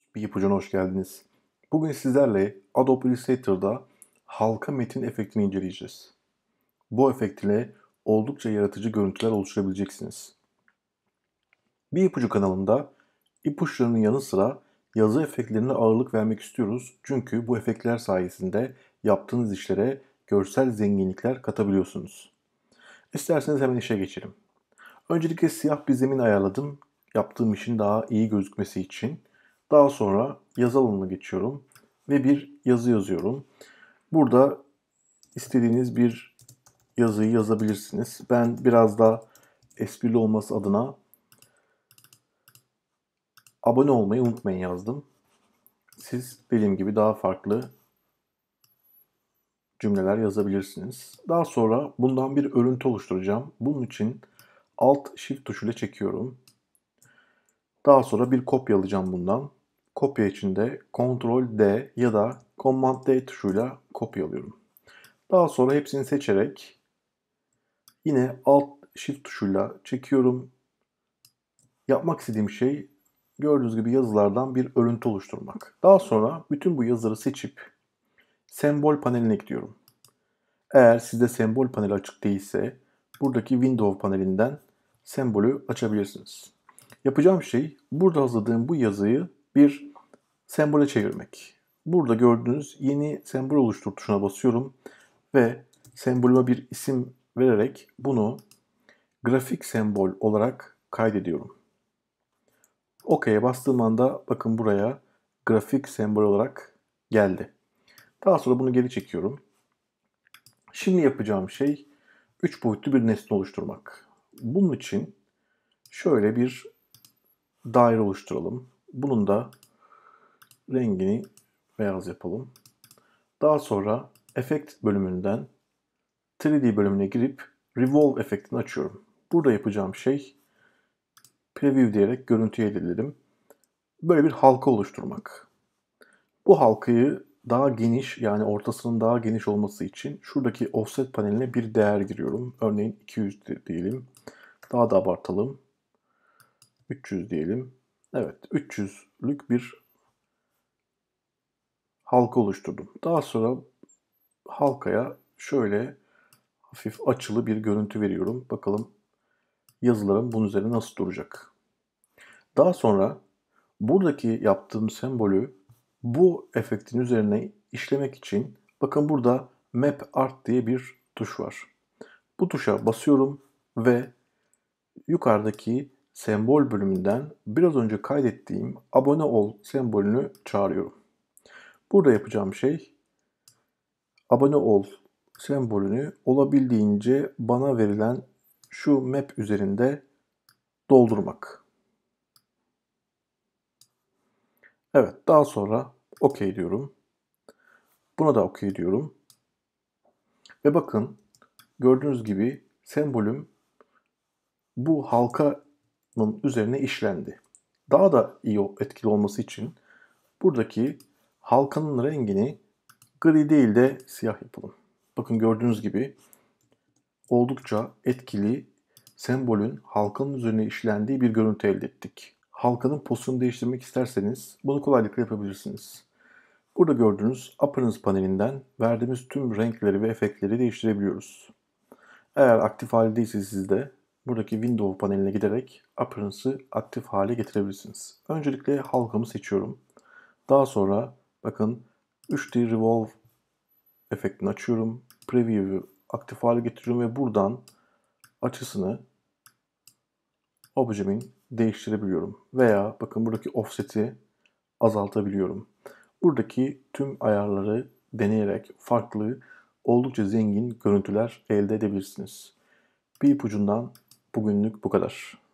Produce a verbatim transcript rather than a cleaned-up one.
Bir ipucuna hoş geldiniz. Bugün sizlerle Adobe Illustrator'da halka metin efektini inceleyeceğiz. Bu efekt ile oldukça yaratıcı görüntüler oluşturabileceksiniz. Bir ipucu kanalında ipuçlarının yanı sıra yazı efektlerine ağırlık vermek istiyoruz. Çünkü bu efektler sayesinde yaptığınız işlere görsel zenginlikler katabiliyorsunuz. İsterseniz hemen işe geçelim. Öncelikle siyah bir zemin ayarladım. Yaptığım işin daha iyi gözükmesi için. Daha sonra yazı alanına geçiyorum ve bir yazı yazıyorum. Burada istediğiniz bir yazıyı yazabilirsiniz. Ben biraz daha esprili olması adına abone olmayı unutmayın yazdım. Siz dediğim gibi daha farklı cümleler yazabilirsiniz. Daha sonra bundan bir örüntü oluşturacağım. Bunun için Alt Shift tuşuyla çekiyorum. Daha sonra bir kopya alacağım bundan. Kopya için de Ctrl D ya da Command D tuşuyla kopya alıyorum. Daha sonra hepsini seçerek yine Alt Shift tuşuyla çekiyorum. Yapmak istediğim şey gördüğünüz gibi yazılardan bir örüntü oluşturmak. Daha sonra bütün bu yazıları seçip sembol paneline gidiyorum. Eğer sizde sembol paneli açık değilse buradaki Windows panelinden sembolü açabilirsiniz. Yapacağım şey burada hazırladığım bu yazıyı bir sembole çevirmek. Burada gördüğünüz yeni sembol oluştur tuşuna basıyorum ve sembolüme bir isim vererek bunu grafik sembol olarak kaydediyorum. OK'ye bastığım anda bakın buraya grafik sembol olarak geldi. Daha sonra bunu geri çekiyorum. Şimdi yapacağım şey üç boyutlu bir nesne oluşturmak. Bunun için şöyle bir daire oluşturalım. Bunun da rengini beyaz yapalım. Daha sonra efekt bölümünden üç D bölümüne girip Revolve efektini açıyorum. Burada yapacağım şey Preview diyerek görüntüye edelim. Böyle bir halka oluşturmak. Bu halkayı daha geniş, yani ortasının daha geniş olması için şuradaki offset paneline bir değer giriyorum. Örneğin iki yüz diyelim. Daha da abartalım. üç yüz diyelim. Evet, üç yüzlük bir halka oluşturdum. Daha sonra halkaya şöyle hafif açılı bir görüntü veriyorum. Bakalım yazılarım bunun üzerine nasıl duracak. Daha sonra buradaki yaptığım sembolü bu efektin üzerine işlemek için bakın burada Map Art diye bir tuş var. Bu tuşa basıyorum ve yukarıdaki sembol bölümünden biraz önce kaydettiğim abone ol sembolünü çağırıyorum. Burada yapacağım şey abone ol sembolünü olabildiğince bana verilen şu map üzerinde doldurmak. Evet, daha sonra OK diyorum. Buna da OK diyorum. Ve bakın gördüğünüz gibi sembolüm bu halkanın üzerine işlendi. Daha da iyi etkili olması için buradaki halkanın rengini gri değil de siyah yapalım. Bakın gördüğünüz gibi oldukça etkili sembolün halkanın üzerine işlendiği bir görüntü elde ettik. Halkanın pozisyonunu değiştirmek isterseniz bunu kolaylıkla yapabilirsiniz. Burada gördüğünüz Appearance panelinden verdiğimiz tüm renkleri ve efektleri değiştirebiliyoruz. Eğer aktif haldeyse sizde buradaki Windows paneline giderek Appearance'ı aktif hale getirebilirsiniz. Öncelikle halkamı seçiyorum. Daha sonra bakın üç D Revolve efektini açıyorum. Preview'u aktif hale getiriyorum ve buradan açısını objemin değiştirebiliyorum. Veya bakın buradaki offset'i azaltabiliyorum. Buradaki tüm ayarları deneyerek farklı, oldukça zengin görüntüler elde edebilirsiniz. Bir ipucundan bugünlük bu kadar.